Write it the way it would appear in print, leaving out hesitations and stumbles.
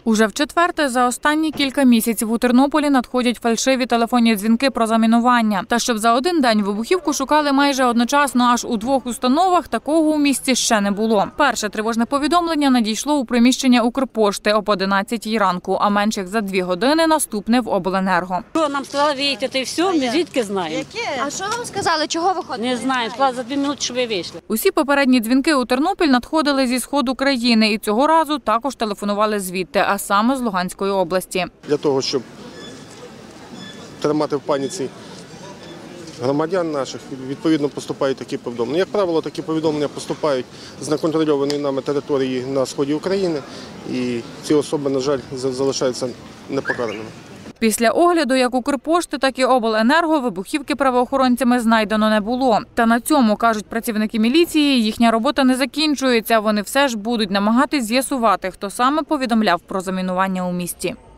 Уже вчетверте за останні кілька місяців у Тернополі надходять фальшиві телефонні дзвінки про замінування. Та щоб за один день вибухівку шукали майже одночасно аж у 2 установах, такого у місті ще не було. Перше тривожне повідомлення надійшло у приміщення Укрпошти об 11-й ранку, а менш як за 2 години наступне в обленерго. Нам сказали виїхати і все, ми звідки знаємо. А що вам сказали, чого виходите? Не знаємо, сказали за 2 минути, щоб ви вийшли. Усі попередні дзвінки у Тернопіль надходили зі сходу країни і цього разу також телефонували звідти, а саме з Луганської області. Для того, щоб тримати в паніці громадян наших, відповідно поступають такі повідомлення. Як правило, такі повідомлення поступають з неконтрольованої нами території на сході України, і ці особи, на жаль, залишаються непокараними. Після огляду як Укрпошти, так і обленерго вибухівки правоохоронцями знайдено не було. Та на цьому, кажуть працівники міліції, їхня робота не закінчується. Вони все ж будуть намагатись з'ясувати, хто саме повідомляв про замінування у місті.